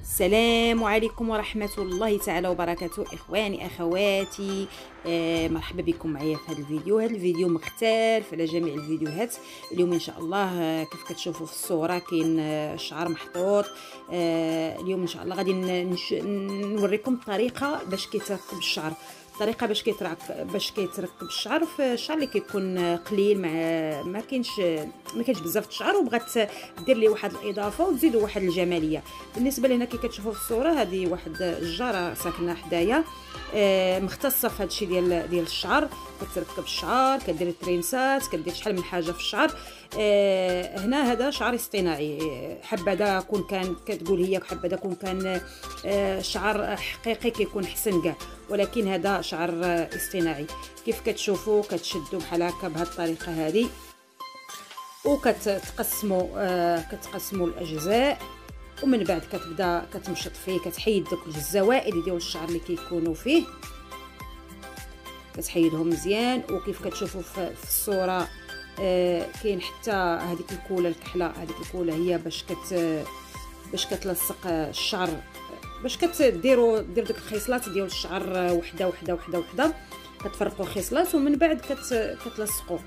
السلام عليكم ورحمة الله تعالى وبركاته. إخواني أخواتي، مرحبا بكم معايا في هذا الفيديو. هذا الفيديو مختلف على جميع الفيديوهات. اليوم إن شاء الله كيف كتشوفوا في الصورة كاين الشعر محطوط. اليوم إن شاء الله غادي نوريكم الطريقة باش كيتركب الشعر، الطريقه باش كيتركب الشعر في الشعر اللي كيكون قليل، ما كاينش بزاف الشعر وبغات دير ليه واحد الاضافه وتزيدوا واحد الجماليه. بالنسبه لهنا كي كتشوفوا في الصوره هذه واحد الجاره ساكنه حدايا، مختصه في هذا الشيء ديال الشعر. كتركب الشعر، كدير الترينسات، كدير شحال من حاجه في الشعر. هنا هذا شعر اصطناعي، حبذا كون كان كتقول هي حبذا كون كان شعر حقيقي كيكون حسن كاع، ولكن هذا شعر اصطناعي. كيف كتشوفوا كتشدوا بحال هكا بهذه الطريقه هذه، وكتقسموا الاجزاء، ومن بعد كتبدا كتمشط فيه، كتحيد دوك الزوائد ديال الشعر اللي كيكونوا فيه، كتحيدهم مزيان. وكيف كتشوفوا في الصوره كاين حتى هذيك الكوله الكحله، هذيك الكوله هي باش كتلصق الشعر، باش ديروا دوك الخصلات ديال الشعر وحده وحده وحده وحده، كتفرقوا الخصلات ومن بعد كتلصقوا.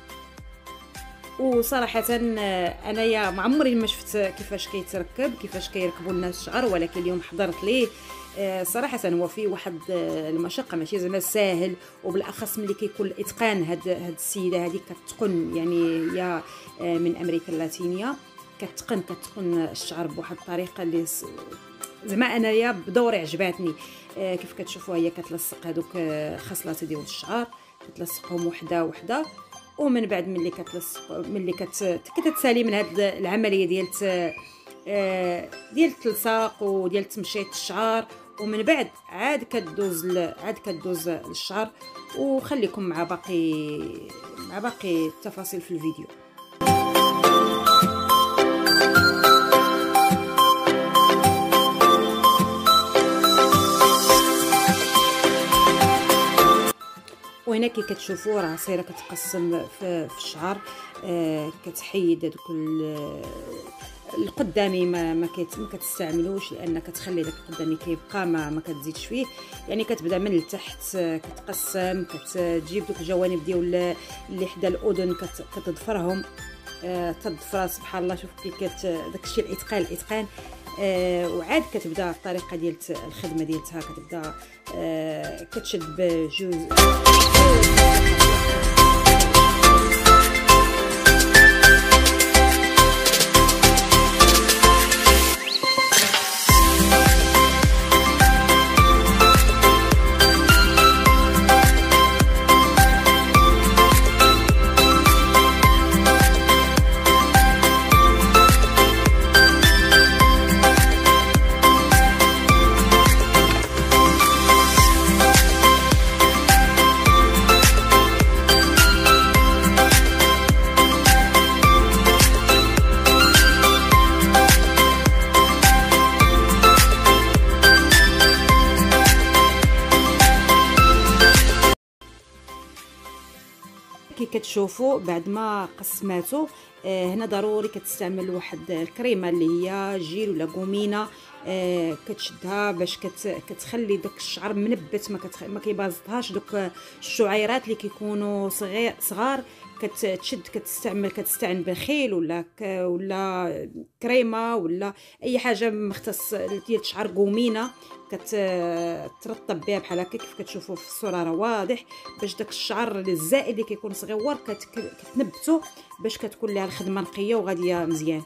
وصراحه انايا ما عمري ما شفت كيفاش كيتركب، كيفاش كيركبوا الناس الشعر، ولكن اليوم حضرت ليه. صراحه هو فيه واحد المشقه، ماشي زعما ساهل، وبالاخص ملي كيكون الاتقان. هاد السيده هذه كتقن، يعني هي من امريكا اللاتينيه، كتقن الشعر بواحد الطريقه اللي زعما انايا بدوري عجباتني. كيف كتشوفوا هي كتلصق هذوك الخصلات ديال الشعر، كتلصقهم وحده وحده، ومن بعد ملي كتتسالي من هذه العمليه ديال التلصاق وديال تمشيط الشعر، ومن بعد عاد كدوز للشعر. وخليكم مع باقي التفاصيل في الفيديو. وهنا كي كتشوفوا راه صايره كتقسم في الشعر. كتحيد هذوك القدامي ما كتستعملوش، لان كتخلي داك القدامي كيبقى ما كتزيدش فيه. يعني كتبدا من التحت كتقسم، كتجيب دوك الجوانب ديال اللي حدا الاذن كتضفرهم، تضفر سبحان الله. شوف كي داك الشيء الاتقان. وعاد كتبدا الطريقه ديال الخدمه ديالتها، كتبدا كتشد بجوج كتشوفوا. بعد ما قسماتو هنا ضروري كتستعمل واحد الكريمه اللي هي جيل ولا قومينه، كتشدها باش كتخلي داك الشعر منبت، ما كيبازطهاش دوك الشعيرات اللي كيكونوا صغار. كتستعمل بخيل ولا كريمه ولا اي حاجه مختص ديال الشعر قومينه، كترطب بها بحال هكا. كيف كتشوفوا في الصوره راه واضح، باش داك الشعر الزائد اللي كيكون صغيور كتنبتو باش كتكون لها الخدمه نقيه وغاديه مزيان.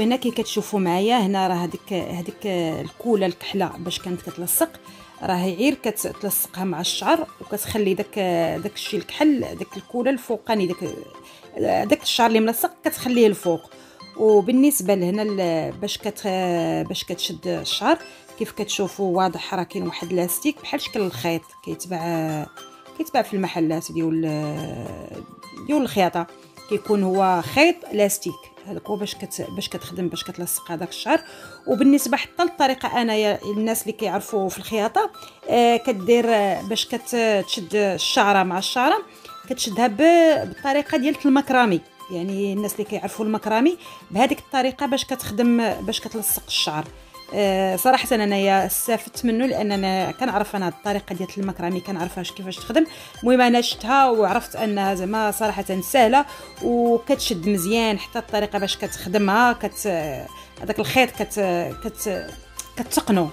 وهنا كي كتشوفوا معايا هنا راه هذيك الكوله الكحله باش كانت كتلصق، راه غير كتلصقها مع الشعر وكتخلي داك الشيء الكحل، داك الكوله الفوقاني، داك الشعر اللي ملصق كتخليه الفوق. وبالنسبه لهنا باش كتشد الشعر كيف كتشوفوا واضح راه كاين واحد لاستيك بحال شكل الخيط كيتباع في المحلات ديال الخياطه، كيكون هو خيط لاستيك هذاك هو باش كتخدم باش كتلصق هذاك الشعر. وبالنسبه حتى للطريقه انايا الناس اللي كيعرفوا في الخياطه كدير باش كتشد الشعره مع الشعره كتشدها بالطريقه ديال المكرامي، يعني الناس اللي كيعرفوا المكرامي بهذيك الطريقه باش كتخدم باش كتلصق الشعر. صراحه انايا استفدت منه لان انا كنعرف انا الطريقه ديال المكرامي كنعرفها كيفاش تخدم. المهم انا شفتها وعرفت انها زعما صراحه سهله وكتشد مزيان، حتى الطريقه باش كتخدمها هذاك الخيط كتقنو.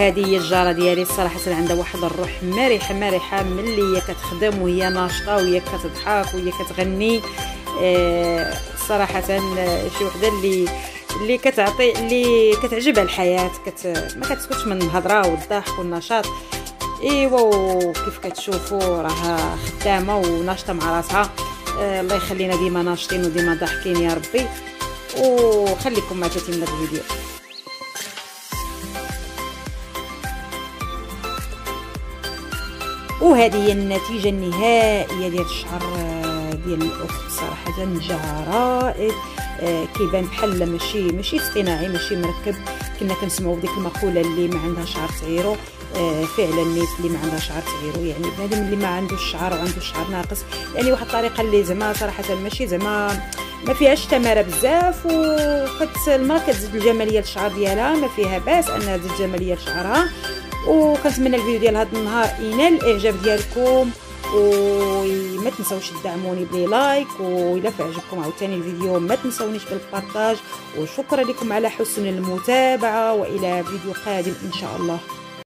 وهذه هي الجاره ديالي صراحه عندها واحد الروح مريحه مريحه ملي هي كتخدم وهي ناشطه وهي كتضحك وهي كتغني. صراحه شي وحده اللي كتعطي اللي كتعجبها الحياه، ما كتسكتش من الهضره والضحك والنشاط. ايوا كيف كتشوفوا راها خدامه وناشطه مع راسها. الله يخلينا ديما ناشطين وديما ضاحكين يا ربي، وخليكم مع تتمه الفيديو. وهذه هي النتيجه النهائيه ديال الشعر ديال الاخت. صراحه جا رائع، كيبان بحال ماشي اصطناعي، ماشي مركب. كنا كنسمعوا بديك المقوله اللي ما عندها شعر تعيرو. فعلا الناس اللي ما عندها شعر تعيرو يعني بنادم اللي ما عندوش شعر وعنده شعر ناقص، يعني واحد الطريقه اللي زعما صراحه ماشي زعما ما فيهاش تماره بزاف، المراه كتزيد الجماليه للشعر ديالها، ما فيها باس انها تزيد جماليه لشعرها. وكنتمنى الفيديو ديال هذا النهار ينال الاعجاب ديالكم، وما تنساوش تدعموني بلي لايك، والا عجبكم عاوتاني الفيديو ما تنساونيش بالبارطاج. وشكرا لكم على حسن المتابعه، والى فيديو قادم ان شاء الله.